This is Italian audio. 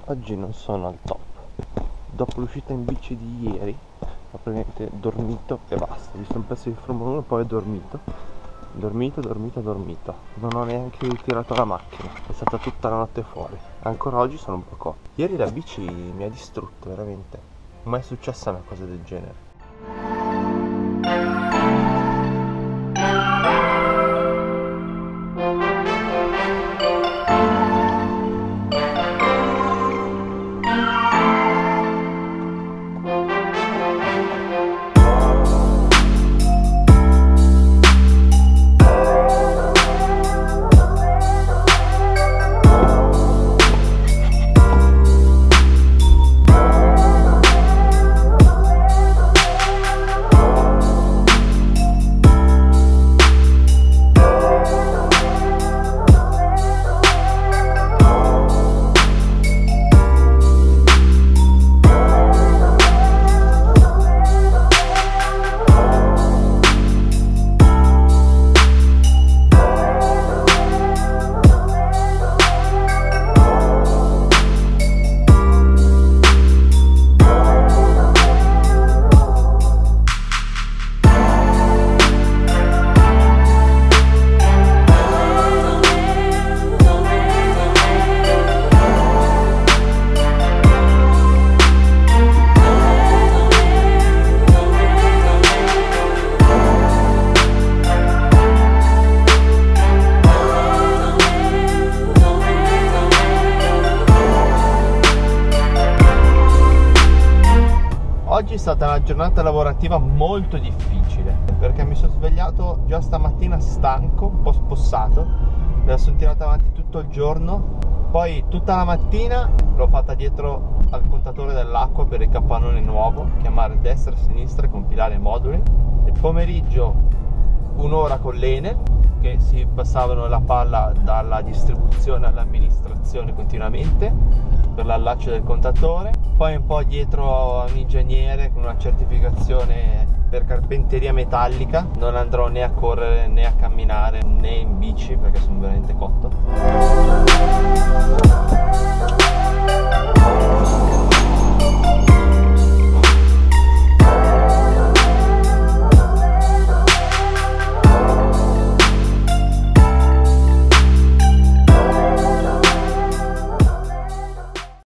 oggi non sono al top. Dopo l'uscita in bici di ieri ho praticamente dormito e basta. Ho visto un pezzo di Formula 1 e poi ho dormito. Dormito. Non ho neanche ritirato la macchina. È stata tutta la notte fuori. Ancora oggi sono un po' cotto. Ieri la bici mi ha distrutto, veramente. Mai è successa una cosa del genere. Oggi è stata una giornata lavorativa molto difficile perché mi sono svegliato già stamattina stanco, un po' spossato. Me la sono tirata avanti tutto il giorno, poi tutta la mattina l'ho fatta dietro al contatore dell'acqua per il capannone nuovo, chiamare destra e sinistra e compilare i moduli. Il pomeriggio un'ora con l'Enel, che si passavano la palla dalla distribuzione all'amministrazione continuamente per l'allaccio del contatore, poi un po' dietro a un ingegnere con una certificazione per carpenteria metallica. Non andrò né a correre né a camminare né in bici perché sono veramente cotto.